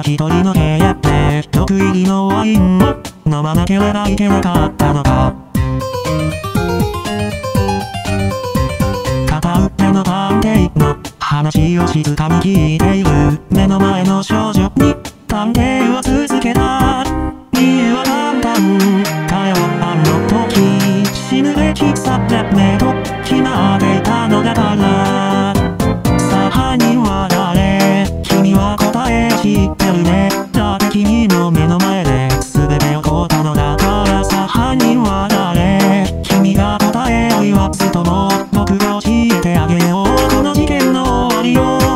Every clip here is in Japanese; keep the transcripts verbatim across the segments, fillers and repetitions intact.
一人の部屋で毒入りのワインを飲まなければいけなかったのか。片腕の探偵の話を静かに聞いている目の前の少女に探偵を続けた。理由は簡単。彼はあの時死ぬべきさって目と決まっていたのだから。さあ犯人は誰？君は答えを知ってるね。だって君の目の前で全て起こったのだから。さあ犯人は誰？君が答えを言わずとも僕が教えてあげようこの事件の終わりを。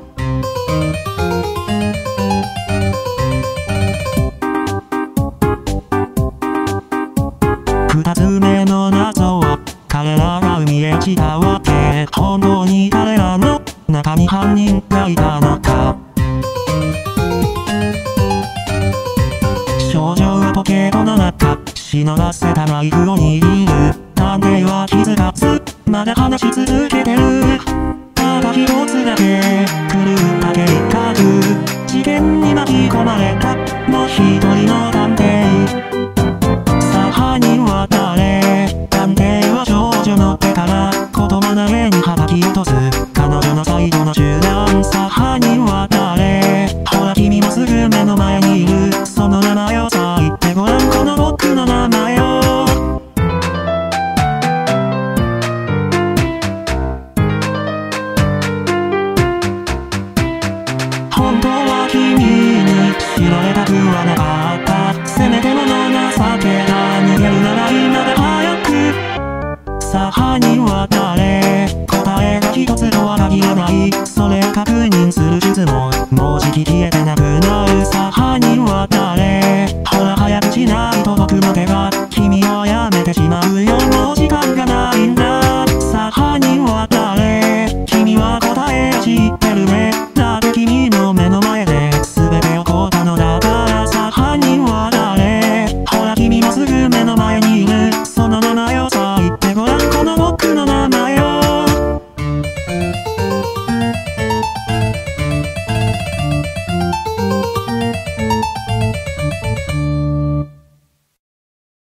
二つ目の謎は彼らが海へ落ちたわけ。本当に彼らの中に犯人がいたのか。少女はポケットの中忍ばせたナイフを握る。探偵は気づかずまだ話し続けてる。ただ一つだけ狂った計画。事件に巻き込まれたもう一人の探偵。さあ犯人は誰？探偵は少女の手から言葉投げに叩き落とす彼女の最後の手段。さあ犯人は誰？ほら君もすぐ目の前にいる。その名前をさ言ってごらんこの僕の名前を。本当は君に知られたくはなかった。せめてもの情けが逃げるなら今で早く。さあ犯人は誰？答えが一つとは限らない。それを確認する術ももうじき消えてなくなる。